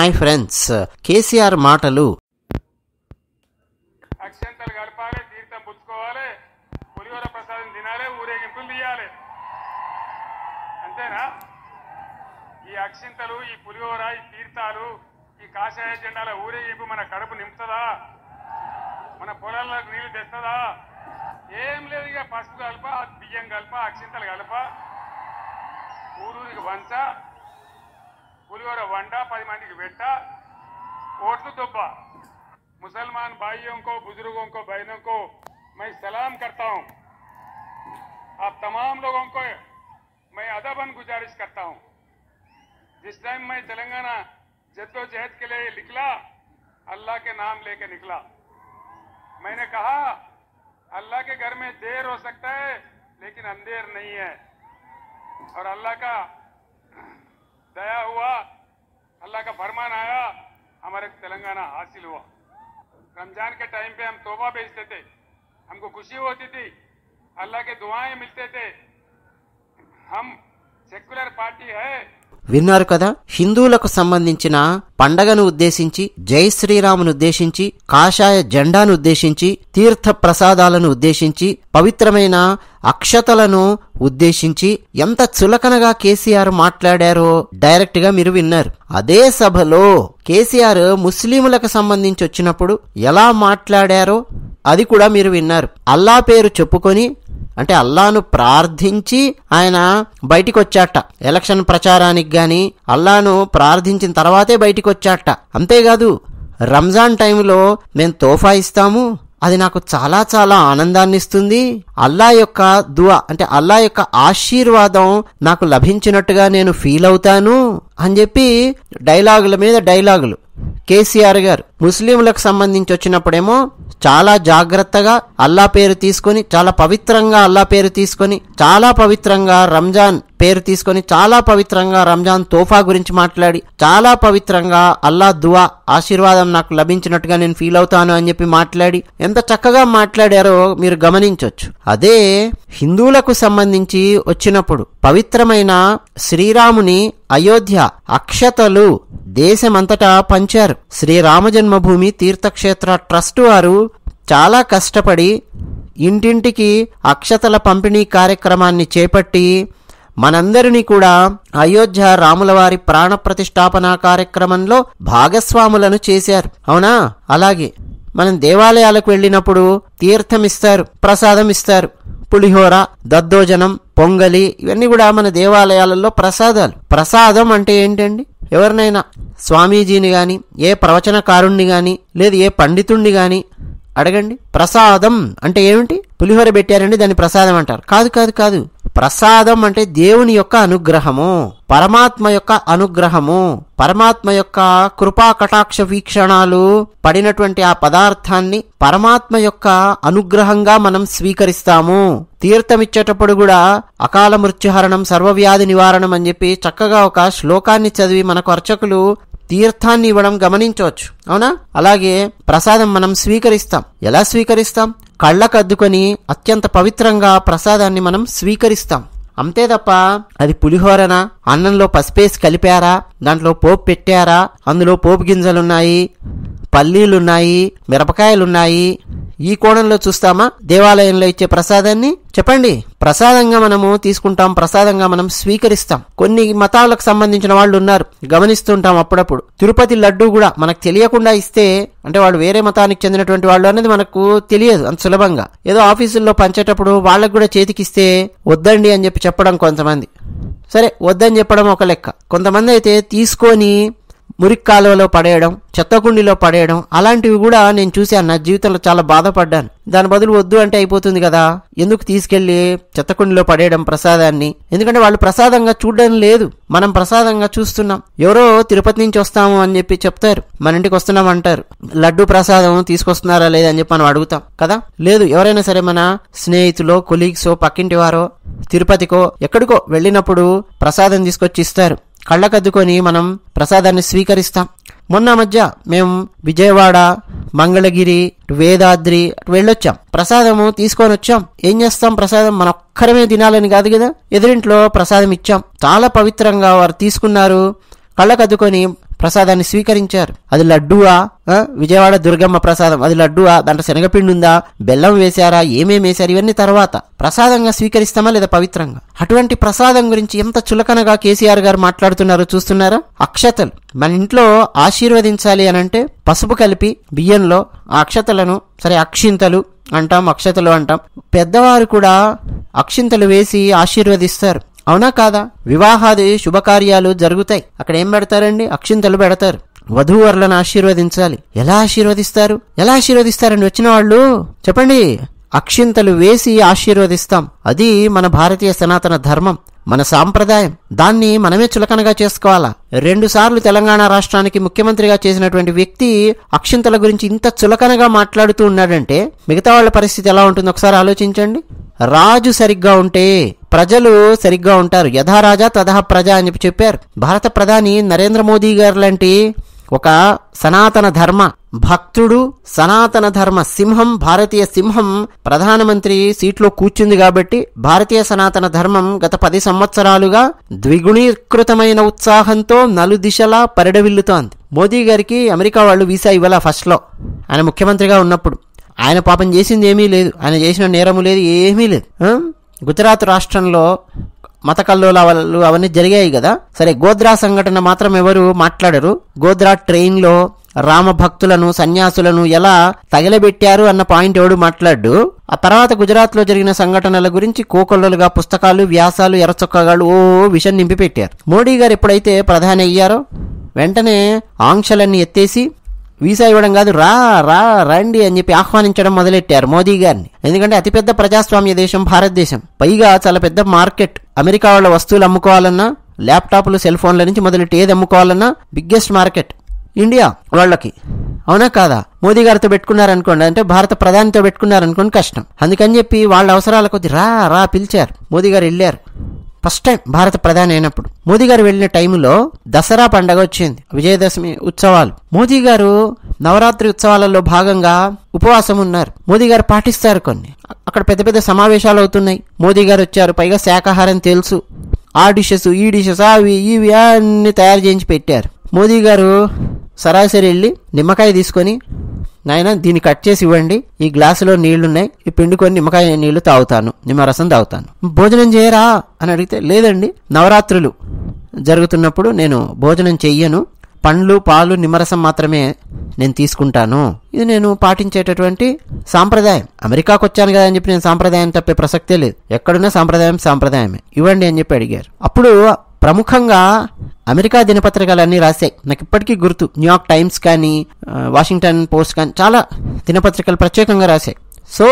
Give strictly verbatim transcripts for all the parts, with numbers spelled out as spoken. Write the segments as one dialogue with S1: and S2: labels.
S1: Hi friends, KCR మాటలు.
S2: అక్షంతలు కలపాలి, తీర్థం పుచ్చుకోవాలి, పులిహోర ప్రసాదం తినాలి, ఊరేగింపులు తీయాలి. అంతేనా? ఈ అక్షింతలు, ఈ పులిహోర, ఈ తీర్థాలు, ఈ కాషాయ జెండాల ఊరేగింపు మన కడుపు నింపుతుందా? మన పొలాలకు నీళ్లు తెస్తుందా? ఏం లేదు. ఇక పసుపు కలప, బియ్యం కలప, అక్షింతలు కలప, ఊరూరికి వంచ, పులిహోర వండ, పది మందికి పెట్ట, ఓట్లు దొబ్బ. मुसलमान भाइयों को, बुजुर्गों को, बहनों को मैं सलाम करता हूं. आप तमाम लोगों को मैं अदबन गुजारिश करता हूं. जिस टाइम मैं तेलंगाना जद्दोजहद के लिए निकला, अल्लाह के नाम लेके निकला. मैंने कहा अल्लाह के घर में देर हो सकता है लेकिन अंधेर नहीं है. और अल्लाह का दया हुआ, अल्लाह का फरमान आया, हमारे तेलंगाना हासिल हुआ. रमजान के टाइम पे हम तौबा भेजते थे, हमको खुशी होती थी, अल्लाह के दुआएं मिलते थे. हम सेक्युलर पार्टी है.
S1: విన్నారు కదా, హిందువులకు సంబంధించిన పండగను ఉద్దేశించి, జై శ్రీరామును ఉద్దేశించి, కాషాయ జెండాను ఉద్దేశించి, తీర్థ ప్రసాదాలను ఉద్దేశించి, పవిత్రమైన అక్షతలను ఉద్దేశించి ఎంత చులకనగా కేసీఆర్ మాట్లాడారో డైరెక్ట్ గా మీరు విన్నారు. అదే సభలో కేసీఆర్ ముస్లింలకు సంబంధించి వచ్చినప్పుడు ఎలా మాట్లాడారో అది కూడా మీరు విన్నారు. అల్లా పేరు చెప్పుకొని, అంటే అల్లాను ప్రార్థించి ఆయన బయటికి వచ్చాట. ఎలక్షన్ ప్రచారానికి గాని అల్లాను ప్రార్థించిన తర్వాతే బయటికి వచ్చాట. అంతేకాదు, రంజాన్ టైంలో మేము తోఫా ఇస్తాము, అది నాకు చాలా చాలా ఆనందాన్ని ఇస్తుంది, అల్లా యొక్క దువా అంటే అల్లా యొక్క ఆశీర్వాదం నాకు లభించినట్టుగా నేను ఫీల్ అవుతాను అని చెప్పి డైలాగుల మీద డైలాగులు కేసీఆర్ గారు. ముస్లింలకు సంబంధించి వచ్చినప్పుడేమో చాలా జాగ్రత్తగా అల్లా పేరు తీసుకొని, చాలా పవిత్రంగా అల్లా పేరు తీసుకొని, చాలా పవిత్రంగా రంజాన్ పేరు తీసుకొని, చాలా పవిత్రంగా రంజాన్ తోఫా గురించి మాట్లాడి, చాలా పవిత్రంగా అల్లా దువా ఆశీర్వాదం నాకు లభించినట్టుగా నేను ఫీల్ అవుతాను అని చెప్పి మాట్లాడి ఎంత చక్కగా మాట్లాడారో మీరు గమనించవచ్చు. అదే హిందువులకు సంబంధించి వచ్చినప్పుడు పవిత్రమైన శ్రీరాముని అయోధ్య అక్షతలు దేశమంతటా పంచారు. శ్రీరామ జన్మభూమి తీర్థక్షేత్ర ట్రస్ట్ వారు చాలా కష్టపడి ఇంటింటికి అక్షతల పంపిణీ కార్యక్రమాన్ని చేపట్టి మనందరినీ కూడా అయోధ్య రాములవారి ప్రాణ ప్రతిష్టాపన కార్యక్రమంలో భాగస్వాములను చేశారు. అవునా? అలాగే మనం దేవాలయాలకు వెళ్ళినప్పుడు తీర్థం ఇస్తారు, ప్రసాదం ఇస్తారు, పులిహోర, దద్దోజనం, పొంగలి, ఇవన్నీ కూడా మన దేవాలయాలలో ప్రసాదాలు. ప్రసాదం అంటే ఏంటండి? ఎవరినైనా స్వామీజీని గాని, ఏ ప్రవచనకారుణ్ణి గాని, లేదు ఏ పండితుణ్ణి గాని అడగండి, ప్రసాదం అంటే ఏమిటి? పులిహోర పెట్టారండి దాన్ని ప్రసాదం అంటారు. కాదు కాదు కాదు ప్రసాదం అంటే దేవుని యొక్క అనుగ్రహము, పరమాత్మ యొక్క అనుగ్రహము, పరమాత్మ యొక్క కృపా కటాక్ష వీక్షణాలు పడినటువంటి ఆ పదార్థాన్ని పరమాత్మ యొక్క అనుగ్రహంగా మనం స్వీకరిస్తాము. తీర్థమిచ్చేటప్పుడు కూడా అకాల మృత్యుహరణం, సర్వవ్యాధి నివారణం అని చెప్పి చక్కగా ఒక శ్లోకాన్ని చదివి మనకు అర్చకులు తీర్థాన్ని ఇవ్వడం గమనించవచ్చు. అవునా? అలాగే ప్రసాదం మనం స్వీకరిస్తాం. ఎలా స్వీకరిస్తాం? కళ్ళకద్దుకొని అత్యంత పవిత్రంగా ప్రసాదాన్ని మనం స్వీకరిస్తాం. అంతే తప్ప అది పులిహోరనా, అన్నంలో పసిపేసి కలిపారా, దాంట్లో పోపు పెట్టారా, అందులో పోపు గింజలున్నాయి, పల్లీలున్నాయి, మిరపకాయలున్నాయి, ఈ కోణంలో చూస్తామా దేవాలయంలో ఇచ్చే ప్రసాదాన్ని? చెప్పండి. ప్రసాదంగా మనము తీసుకుంటాం, ప్రసాదంగా మనం స్వీకరిస్తాం. కొన్ని మతాలకు సంబంధించిన వాళ్ళు ఉన్నారు, గమనిస్తుంటాం అప్పుడప్పుడు. తిరుపతి లడ్డు కూడా మనకు తెలియకుండా ఇస్తే, అంటే వాళ్ళు వేరే మతానికి చెందినటువంటి వాళ్ళు అనేది మనకు తెలియదు అంత సులభంగా. ఏదో ఆఫీసుల్లో పంచేటప్పుడు వాళ్ళకు కూడా చేతికిస్తే వద్దండి అని చెప్పి చెప్పడం కొంతమంది. సరే, వద్దని చెప్పడం ఒక లెక్క. కొంతమంది అయితే తీసుకొని మురికి కాలువలో పడేయడం, చెత్తకుండిలో పడేయడం, అలాంటివి కూడా నేను చూశాను. నా జీవితంలో చాలా బాధపడ్డాను. దాని బదులు వద్దు అంటే అయిపోతుంది కదా, ఎందుకు తీసుకెళ్లి చెత్తకుండిలో పడేయడం ప్రసాదాన్ని? ఎందుకంటే వాళ్ళు ప్రసాదంగా చూడడం లేదు, మనం ప్రసాదంగా చూస్తున్నాం. ఎవరో తిరుపతి నుంచి వస్తాము అని చెప్పి చెప్తారు, మన ఇంటికి వస్తున్నాం అంటారు, లడ్డు ప్రసాదం తీసుకొస్తున్నారా లేదా అని చెప్పి మనం అడుగుతాం కదా. లేదు, ఎవరైనా సరే మన స్నేహితులో, కొలీగ్సో, పక్కింటి వారో తిరుపతికో ఎక్కడికో వెళ్ళినప్పుడు ప్రసాదం తీసుకొచ్చి ఇస్తారు. కళ్ళకద్దుకొని మనం ప్రసాదాన్ని స్వీకరిస్తాం. మొన్న మధ్య మేము విజయవాడ, మంగళగిరి, వేదాద్రి వెళ్ళొచ్చాం. ప్రసాదము తీసుకొని వచ్చాం. ఏం చేస్తాం? ప్రసాదం మన ఒక్కరమే తినాలని కాదు కదా, ఎదురింట్లో ప్రసాదం ఇచ్చాం. చాలా పవిత్రంగా వారు తీసుకున్నారు. కళ్ళకద్దుకొని ప్రసాదాన్ని స్వీకరించారు. అది లడ్డూవా, విజయవాడ దుర్గమ్మ ప్రసాదం అది లడ్డూవా, దాంట్లో శనగపిండి ఉందా, బెల్లం వేశారా, ఏమేమి వేశారు, ఇవన్నీ తర్వాత ప్రసాదంగా స్వీకరిస్తామా లేదా పవిత్రంగా? అటువంటి ప్రసాదం గురించి ఎంత చులకనగా కేసీఆర్ గారు మాట్లాడుతున్నారో చూస్తున్నారా? అక్షతలు మన ఇంట్లో ఆశీర్వదించాలి అనంటే పసుపు కలిపి బియ్యంలో ఆ అక్షతలను, సరే అక్షింతలు అంటాం, అక్షతలు అంటాం, పెద్దవారు కూడా అక్షింతలు వేసి ఆశీర్వదిస్తారు. అవునా కాదా? వివాహాది శుభకార్యాలు జరుగుతాయి, అక్కడ ఏం పెడతారండి? అక్షింతలు పెడతారు. వధూవరులను ఆశీర్వదించాలి. ఎలా ఆశీర్వదిస్తారు? ఎలా ఆశీర్వదిస్తారండి వచ్చిన వాళ్ళు? చెప్పండి. అక్షింతలు వేసి ఆశీర్వదిస్తాం. అది మన భారతీయ సనాతన ధర్మం, మన సాంప్రదాయం. దాన్ని మనమే చులకనగా చేసుకోవాలా? రెండు సార్లు తెలంగాణ రాష్ట్రానికి ముఖ్యమంత్రిగా చేసినటువంటి వ్యక్తి అక్షింతల గురించి ఇంత చులకనగా మాట్లాడుతూ ఉన్నాడంటే మిగతా వాళ్ళ పరిస్థితి ఎలా ఉంటుంది ఒకసారి ఆలోచించండి. రాజు సరిగ్గా ఉంటే ప్రజలు సరిగ్గా ఉంటారు. యథా రాజా తథా ప్రజ అని చెప్పి చెప్పారు. భారత ప్రధాని నరేంద్ర మోదీ గారు లాంటి ఒక సనాతన ధర్మ భక్తుడు, సనాతన ధర్మ సింహం, భారతీయ సింహం ప్రధానమంత్రి సీట్లో కూర్చుంది కాబట్టి భారతీయ సనాతన ధర్మం గత పది సంవత్సరాలుగా ద్విగుణీకృతమైన ఉత్సాహంతో నలుదిశలా పరిడవిల్లుతోంది. మోదీ గారికి అమెరికా వాళ్ళు వీసా ఇవ్వాల ఫస్ట్ లో, ఆయన ముఖ్యమంత్రిగా ఉన్నప్పుడు. ఆయన పాపం చేసింది ఏమీ లేదు, ఆయన చేసిన నేరము లేదు, ఏమీ లేదు. గుజరాత్ రాష్ట్రంలో మత కల్లోలాలు అవన్నీ జరిగాయి కదా. సరే, గోద్రా సంఘటన మాత్రం ఎవరు మాట్లాడరు. గోద్రా ట్రైన్ లో రామ భక్తులను, సన్యాసులను ఎలా తగలబెట్టారు అన్న పాయింట్ ఎవడు మాట్లాడు. ఆ తర్వాత గుజరాత్ లో జరిగిన సంఘటనల గురించి కోకొల్లలుగా పుస్తకాలు, వ్యాసాలు, ఎర్రచొక్కగాళ్ళు ఓ విషయం నింపి పెట్టారు. మోడీ గారు ఎప్పుడైతే ప్రధాని అయ్యారో వెంటనే ఆంక్షలన్నీ ఎత్తేసి వీసా ఇవ్వడం కాదు, రా రా రండి అని చెప్పి ఆహ్వానించడం మొదలెట్టారు మోదీ గారిని. ఎందుకంటే అతిపెద్ద ప్రజాస్వామ్య దేశం భారతదేశం, పైగా చాలా పెద్ద మార్కెట్. అమెరికా వాళ్ళ వస్తువులు అమ్ముకోవాలన్నా, ల్యాప్టాప్లు, సెల్ ఫోన్ల నుంచి మొదలెట్టి ఏది అమ్ముకోవాలన్నా బిగ్గెస్ట్ మార్కెట్ ఇండియా వాళ్ళకి. అవునా కాదా? మోదీ గారితో పెట్టుకున్నారనుకోండి, అంటే భారత ప్రధానితో పెట్టుకున్నారనుకోండి కష్టం. అందుకని చెప్పి వాళ్ళ అవసరాల కొద్ది రా రా పిలిచారు. మోదీ గారు వెళ్ళారు. ఫస్ట్ టైం భారత ప్రధాని అయినప్పుడు మోదీ గారు వెళ్ళిన టైంలో దసరా పండగ వచ్చింది, విజయదశమి ఉత్సవాలు. మోదీ గారు నవరాత్రి ఉత్సవాలలో భాగంగా ఉపవాసం ఉన్నారు. మోదీ గారు పాటిస్తారు కొన్ని. అక్కడ పెద్ద పెద్ద సమావేశాలు అవుతున్నాయి. మోదీ గారు వచ్చారు, పైగా శాకాహారం తెలుసు. ఆ డిషెస్, ఈ డిషెస్, అవి ఇవి అన్ని తయారు చేయించి పెట్టారు. మోదీ గారు సరాసరి వెళ్ళి నిమ్మకాయ తీసుకొని, నాయన దీన్ని కట్ చేసి ఇవ్వండి, ఈ గ్లాసులో నీళ్లున్నాయి, ఈ పిండుకొని నిమ్మకాయ నీళ్లు తాగుతాను, నిమ్మరసం తాగుతాను. భోజనం చేయరా అని అడిగితే, లేదండి నవరాత్రులు జరుగుతున్నప్పుడు నేను భోజనం చెయ్యను, పండ్లు, పాలు, నిమ్మరసం మాత్రమే నేను తీసుకుంటాను. ఇది నేను పాటించేటటువంటి సాంప్రదాయం. అమెరికాకు వచ్చాను కదా అని చెప్పి నేను సాంప్రదాయం తప్పే ప్రసక్తే లేదు. ఎక్కడున్నా సాంప్రదాయం సాంప్రదాయమే, ఇవ్వండి అని చెప్పి అడిగారు. అప్పుడు ప్రముఖంగా అమెరికా దినపత్రికలన్నీ రాశాయి. నాకు ఇప్పటికీ గుర్తు, న్యూయార్క్ టైమ్స్ కానీ, వాషింగ్టన్ పోస్ట్ కానీ చాలా దినపత్రికలు ప్రత్యేకంగా రాశాయి. సో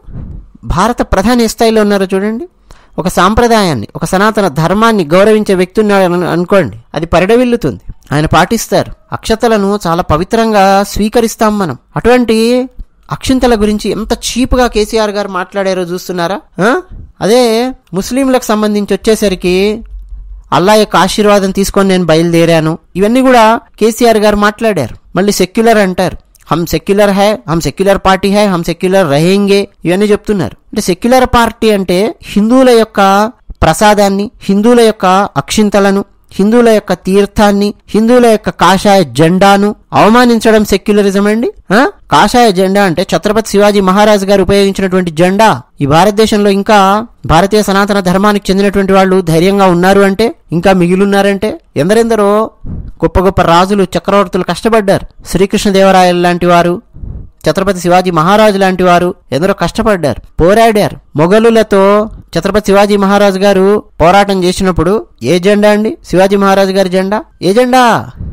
S1: భారత ప్రధాని ఏ స్థాయిలో ఉన్నారో చూడండి. ఒక సాంప్రదాయాన్ని, ఒక సనాతన ధర్మాన్ని గౌరవించే వ్యక్తి ఉన్నాడు అనుకోండి, అది పరిడవిల్లుతుంది. ఆయన పాటిస్తారు. అక్షతలను చాలా పవిత్రంగా స్వీకరిస్తాం మనం. అటువంటి అక్షింతల గురించి ఎంత చీప్గా కేసీఆర్ గారు మాట్లాడారో చూస్తున్నారా? అదే ముస్లింలకు సంబంధించి వచ్చేసరికి అల్లా యొక్క ఆశీర్వాదం తీసుకొని నేను బయలుదేరాను, ఇవన్నీ కూడా కేసీఆర్ గారు మాట్లాడారు. మళ్ళీ సెక్యులర్ అంటారు, హమ్ సెక్యులర్ హై, హమ్ సెక్యులర్ పార్టీ హై, హమ్ సెక్యులర్ రహేంగే, ఇవన్నీ చెప్తున్నారు. అంటే సెక్యులర్ పార్టీ అంటే హిందువుల యొక్క ప్రసాదాన్ని, హిందువుల యొక్క అక్షింతలను, హిందువుల యొక్క తీర్థాన్ని, హిందువుల యొక్క కాషాయ జెండాను అవమానించడం సెక్యులరిజం అండి. కాషాయ జెండా అంటే ఛత్రపతి శివాజీ మహారాజ్ గారు ఉపయోగించినటువంటి జెండా. ఈ భారతదేశంలో ఇంకా భారతీయ సనాతన ధర్మానికి చెందినటువంటి వాళ్ళు ధైర్యంగా ఉన్నారు అంటే, ఇంకా మిగిలిన్నారంటే, ఎందరెందరో గొప్ప గొప్ప రాజులు, చక్రవర్తులు కష్టపడ్డారు. శ్రీకృష్ణదేవరాయలు లాంటి వారు, ఛత్రపతి శివాజీ మహారాజు లాంటి వారు ఎందరో కష్టపడ్డారు, పోరాడారు. మొఘలులతో ఛత్రపతి శివాజీ మహారాజు గారు పోరాటం చేసినప్పుడు ఏ జెండా అండి? శివాజీ మహారాజు గారి జెండా. ఏ జెండా?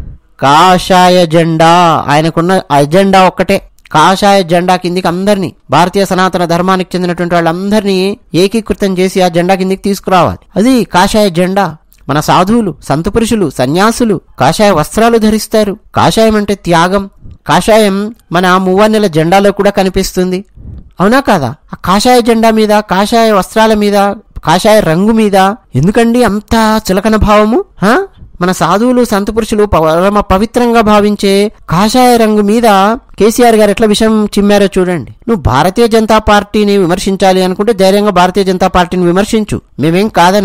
S1: కాషాయ జెండా. ఆయనకున్న అజెండా ఒక్కటే, కాషాయ జెండా కిందికి అందరినీ, భారతీయ సనాతన ధర్మానికి చెందినటువంటి వాళ్ళందరినీ ఏకీకృతం చేసి ఆ జెండా కిందికి తీసుకురావాలి. అది కాషాయ జెండా. మన సాధువులు, సంత పురుషులు, సన్యాసులు కాషాయ వస్త్రాలు ధరిస్తారు. కాషాయం అంటే త్యాగం. కాషాయం మన మూవన్నెల జెండాలో కూడా కనిపిస్తుంది. అవునా కాదా? ఆ కాషాయ జెండా మీద, కాషాయ వస్త్రాల మీద, కాషాయ రంగు మీద ఎందుకండి అంత చులకన భావము? మన సాధువులు, సంత పురుషులు పరమ పవిత్రంగా భావించే కాషాయ రంగు మీద కేసీఆర్ గారు ఎట్లా విషయం చిమ్మారో చూడండి. నువ్వు భారతీయ జనతా పార్టీని విమర్శించాలి అనుకుంటే ధైర్యంగా భారతీయ జనతా పార్టీని విమర్శించు, మేమేం కాదనం.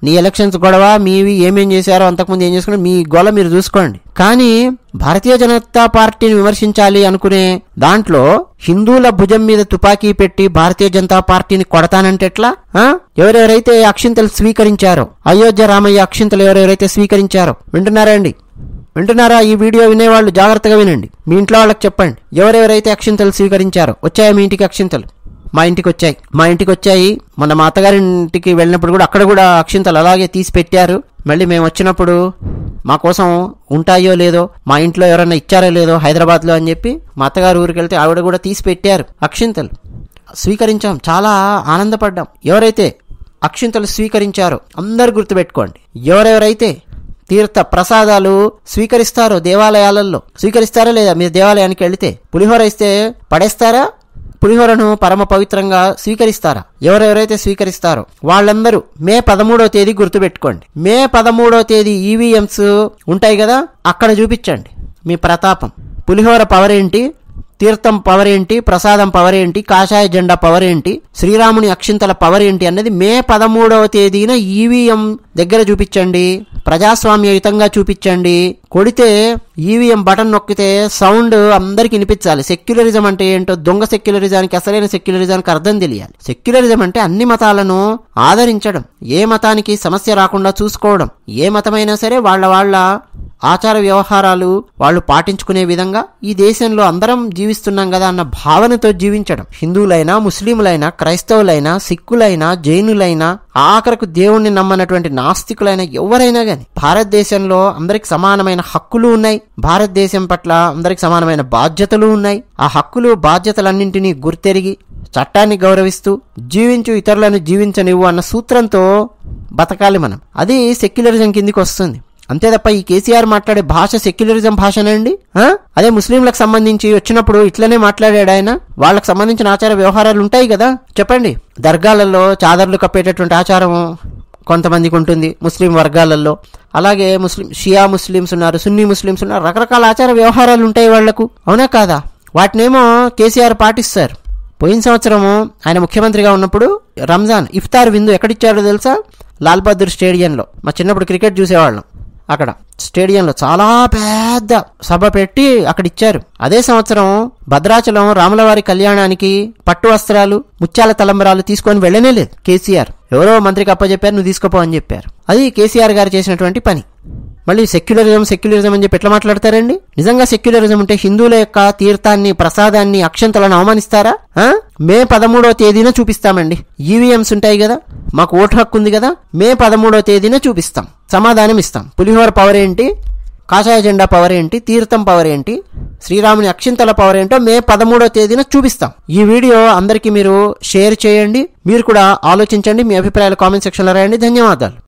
S1: నీ ఎలక్షన్స్ గొడవ, మీవి ఏమేం చేశారో అంతకుముందు ఏం చేసుకుని మీ గొల మీరు చూసుకోండి. కానీ భారతీయ జనతా పార్టీని విమర్శించాలి అనుకునే దాంట్లో హిందువుల భుజం మీద తుపాకీ పెట్టి భారతీయ జనతా పార్టీని కొడతానంటే ఎట్లా? ఎవరెవరైతే అక్షింతలు స్వీకరించారో, అయోధ్య రామయ్య అక్షింతలు ఎవరెవరైతే స్వీకరించారో వింటున్నారా అండి? వింటున్నారా? ఈ వీడియో వినేవాళ్ళు జాగ్రత్తగా వినండి. మీ ఇంట్లో వాళ్ళకి చెప్పండి ఎవరెవరైతే అక్షింతలు స్వీకరించారో. వచ్చాయా మీ ఇంటికి అక్షింతలు? మా ఇంటికి వచ్చాయి. మా ఇంటికి వచ్చాయి. మొన్న మా అత్తగారింటికి వెళ్ళినప్పుడు కూడా అక్కడ కూడా అక్షింతలు అలాగే తీసి పెట్టారు. మళ్ళీ మేము వచ్చినప్పుడు మా కోసం ఉంటాయో లేదో, మా ఇంట్లో ఎవరైనా ఇచ్చారో లేదో హైదరాబాద్లో అని చెప్పి మా అత్తగారు ఊరికి వెళ్తే ఆవిడ కూడా తీసి పెట్టారు అక్షింతలు. స్వీకరించాం, చాలా ఆనందపడ్డాం. ఎవరైతే అక్షింతలు స్వీకరించారో అందరు గుర్తుపెట్టుకోండి. ఎవరెవరైతే తీర్థ ప్రసాదాలు స్వీకరిస్తారో దేవాలయాలలో, స్వీకరిస్తారా లేదా? మీరు దేవాలయానికి వెళితే పులిహోర ఇస్తే పడేస్తారా? పులిహోరను పరమ పవిత్రంగా స్వీకరిస్తారా? ఎవరెవరైతే స్వీకరిస్తారో వాళ్ళందరూ మే పదమూడవ తేదీ గుర్తుపెట్టుకోండి. మే పదమూడవ తేదీ ఈవీఎంస్ ఉంటాయి కదా, అక్కడ చూపించండి మీ ప్రతాపం. పులిహోర పవర్ ఏంటి, తీర్థం పవర్ ఏంటి, ప్రసాదం పవర్ ఏంటి, కాషాయ జెండా పవర్ ఏంటి, శ్రీరాముని అక్షింతల పవర్ ఏంటి అన్నది మే పదమూడవ తేదీన ఈవీఎం దగ్గర చూపించండి. ప్రజాస్వామ్యయుతంగా చూపించండి. కొడితే ఈవీఎం బటన్ నొక్కితే సౌండ్ అందరికి వినిపించాలి. సెక్యులరిజం అంటే ఏంటో, దొంగ సెక్యులరిజానికి అసలైన సెక్యులరిజానికి అర్థం తెలియాలి. సెక్యులరిజం అంటే అన్ని మతాలను ఆదరించడం, ఏ మతానికి సమస్య రాకుండా చూసుకోవడం, ఏ మతమైనా సరే వాళ్ళ వాళ్ళ ఆచార వ్యవహారాలు వాళ్ళు పాటించుకునే విధంగా ఈ దేశంలో అందరం జీవిస్తున్నాం కదా అన్న భావనతో జీవించడం. హిందువులైనా, ముస్లింలైనా, క్రైస్తవులైనా, సిక్కులైనా, జైనులైనా, ఆఖరకు దేవుణ్ణి నమ్మనటువంటి నాస్తికులైనా ఎవరైనా గాని భారతదేశంలో అందరికి సమానమైన హక్కులు ఉన్నాయి. భారతదేశం పట్ల అందరికి సమానమైన బాధ్యతలు ఉన్నాయి. ఆ హక్కులు బాధ్యతలన్నింటినీ గుర్తెరిగి చట్టాన్ని గౌరవిస్తూ జీవించు, ఇతరులను జీవించనివ్వు అన్న సూత్రంతో బతకాలి మనం. అది సెక్యులరిజం కిందికి వస్తుంది. అంతే తప్ప ఈ కేసీఆర్ మాట్లాడే భాష సెక్యులరిజం భాషనండి. అదే ముస్లింలకు సంబంధించి వచ్చినప్పుడు ఇట్లనే మాట్లాడాడు ఆయన. వాళ్ళకి సంబంధించిన ఆచార వ్యవహారాలు ఉంటాయి కదా, చెప్పండి. దర్గాలలో చాదర్లు కప్పేటటువంటి ఆచారం కొంతమందికి ఉంటుంది ముస్లిం వర్గాలలో. అలాగే ముస్లిం షియా ముస్లిమ్స్ ఉన్నారు, సున్నీ ముస్లిమ్స్ ఉన్నారు, రకరకాల ఆచార వ్యవహారాలు ఉంటాయి వాళ్లకు. అవునా కాదా? వాటినేమో కేసీఆర్ పాటిస్తారు. పోయిన సంవత్సరము ఆయన ముఖ్యమంత్రిగా ఉన్నప్పుడు రంజాన్ ఇఫ్తార్ విందు ఎక్కడిచ్చాడో తెలుసా? లాల్ బహదూర్ స్టేడియంలో. మా చిన్నప్పుడు క్రికెట్ చూసేవాళ్ళం. అక్కడ స్టేడియంలో చాలా పెద్ద సభ పెట్టి అక్కడ ఇచ్చారు. అదే సంవత్సరం భద్రాచలం రాములవారి కళ్యాణానికి పట్టు వస్త్రాలు, ముత్యాల తలంబరాలు తీసుకొని వెళ్ళనే లేదు కేసీఆర్. ఎవరో మంత్రికి అప్పచెప్పారు, నువ్వు తీసుకోపో అని చెప్పారు. అది కేసీఆర్ గారు చేసినటువంటి పని. మళ్ళీ సెక్యులరిజం సెక్యులరిజం అని చెప్పి ఎట్లా మాట్లాడతారండి? నిజంగా సెక్యులరిజం ఉంటే హిందువుల యొక్క తీర్థాన్ని, ప్రసాదాన్ని, అక్షంతలను అవమానిస్తారా? మే పదమూడవ తేదీన చూపిస్తామండి. ఈవీఎంస్ ఉంటాయి కదా, మాకు ఓటు హక్కు ఉంది కదా, మే పదమూడవ తేదీన చూపిస్తాం, సమాధానం ఇస్తాం. పులిహోర పవర్ ఏంటి, కాషాయ జెండా పవర్ ఏంటి, తీర్థం పవర్ ఏంటి, శ్రీరాముని అక్షింతల పవర్ ఏంటో మే పదమూడవ తేదీన చూపిస్తాం. ఈ వీడియో అందరికీ మీరు షేర్ చేయండి. మీరు కూడా ఆలోచించండి. మీ అభిప్రాయాలు కామెంట్ సెక్షన్లో రాయండి. ధన్యవాదాలు.